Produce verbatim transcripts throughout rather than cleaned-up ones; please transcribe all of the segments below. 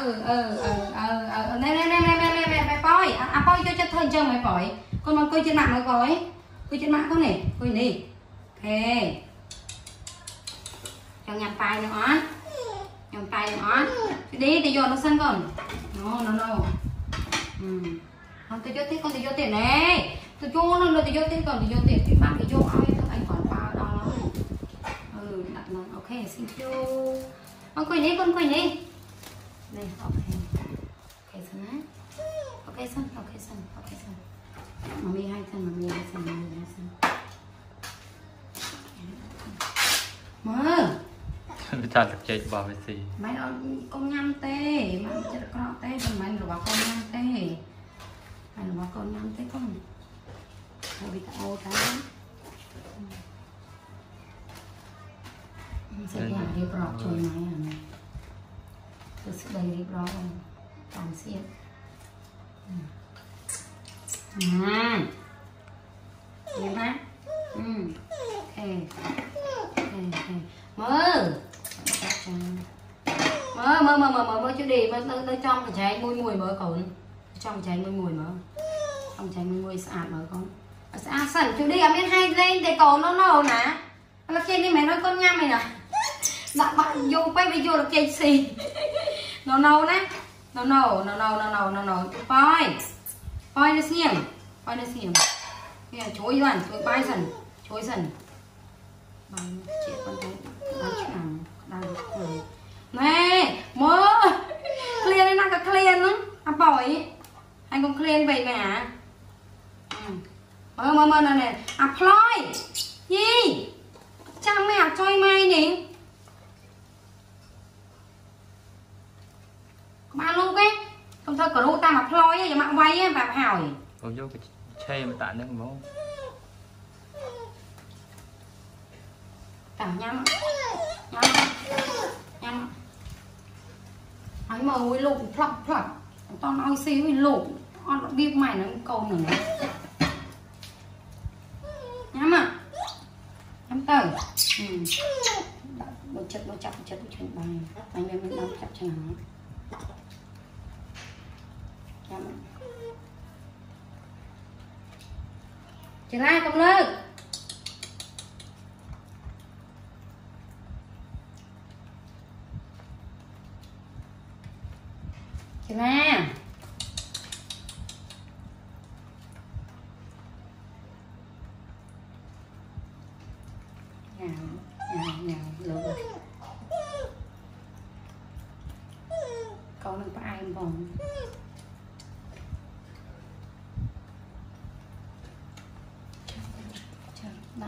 ừ ừ ừ ừ nè nè nè nè nè nè mày coi à coi cho cho thân chân mày coi con nó coi trên mạng mày coi coi trên mạng không nè coi đi ok cho nhặt tay nữa nhặt tay nữa đi thì vô nó sân còn nó nó nó ừ không tôi cho tiếp con thì vô tiền này tôi cho nó nó thì vô tiền còn thì vô tiền thì bạn thì vô ai anh còn bao đó ừ đặt nó ok xin chú con coi đi con coi đi đây ok ok sân á ok sân ok sân ok sân mami hai sân mami hai sân mami hai sân mơ người ta được chạy bảo vệ gì mấy con nhâm tê mà chết con tê còn mấy là bảo con nhâm tê mày là bảo con nhâm tê con thôi bị tao cái sẽ làm đi bọc chơi máy à tôi sẽ đầy đi bọc toàn xiên à nghe má ừ ok ok mơ mơ mơ mơ mơ mơ mơ chứ đi mơ tới trong cái trái mùi mùi mơ còn trong trái mùi mùi mơ trong trái mùi mùi sạch mơ con sạch sẵn chứ đi ở bên hay lên để cầu nó nổ nè là trên đi mày nói con nhăm mày nè dạ bạn vô quay video là trên xì nó nâu nè nó nâu nó nâu nó nâu nó nâu coi coi nó xiêm coi nó xiêm bây giờ chối dần chối bay dần chối dần chị con thấy đang chẳng đang nè mơ clear lên năng clear nữa à bỏi anh cũng clear vậy mà mơ mơ mơ này nè à ploy gì cha mẹ chơi mai nè ba luôn cái không thôi cậu ta mà ploy á giờ mạng vay á bà hỏi còn vô cái xe mà tạ nước máu cả nhắm nhắm nhắm anh mà ôi lụt plop plop tao nói xíu thì lụt con biết mày nó câu nữa nhắm à nhắm tới ừ một chất một chất một chất một chất bài anh em mình đâu chặt cho nó nhắm chị lai không lơ chị la nào nào nào lựa con nó có ai không còn đây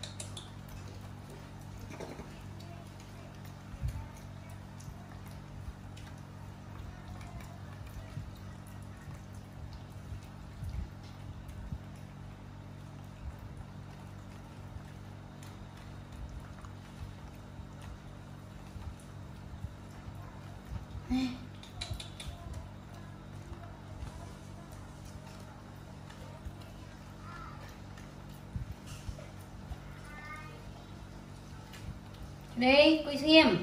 đi coi xem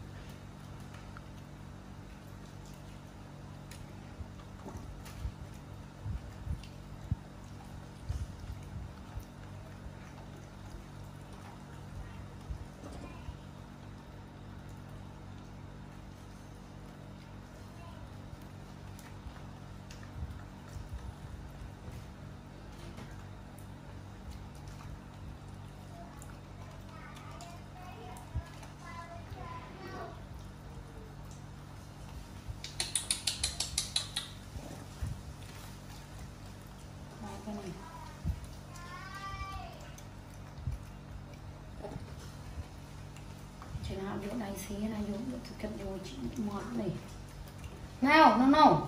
chị nào vô đây xí này vô thực hiện vô chị mọt này nào nào nào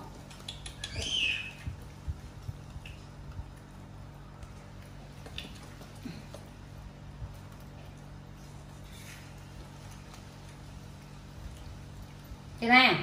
chị nào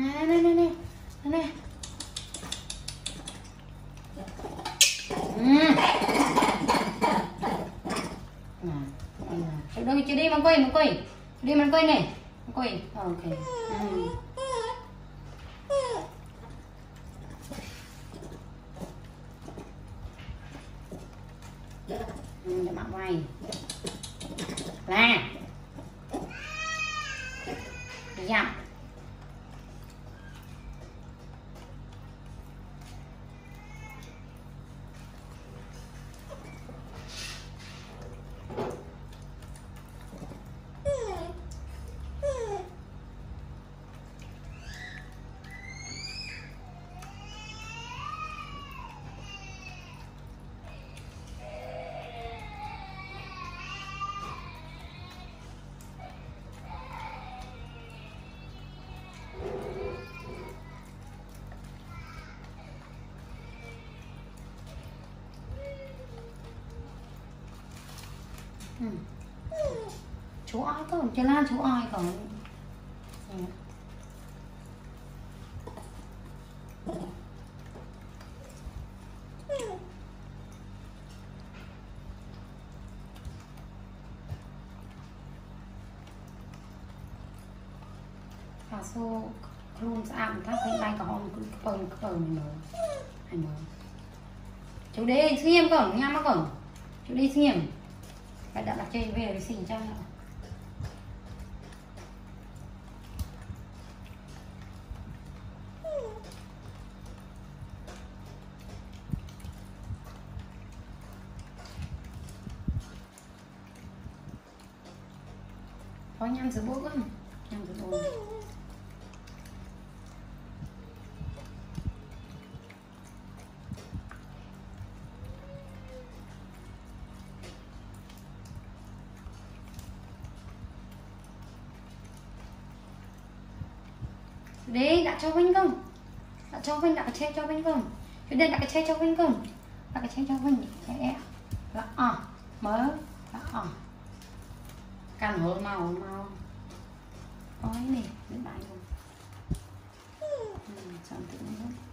nè nè nè nè nè. Ừ. Đâu chị đi mà quay mà quay đi mà quay nè quay ok. Ừ. Ừ, để mặc quay là dặm. Ừ. Chú ai còn chơi lan chú ai còn. Ừ. Và số luôn sẽ ăn thác thấy bay có hòn cứ bần cứ bần này mở hay mở chú đi xiêm còn nha má còn chú đi xiêm phải đặt đặt chơi về để xin cho nữa. Có nhăn sữa bố không? Nhăn sữa bố. Đi đặt cho Vinh không? Đặt cho Vinh, đặt cái che cho Vinh không? Cái đây đặt cái che cho Vinh không? Đặt cái che cho Vinh. Che là à mở là à căn hộ màu màu nói nè đến bài luôn. Ừ, xong tự nhiên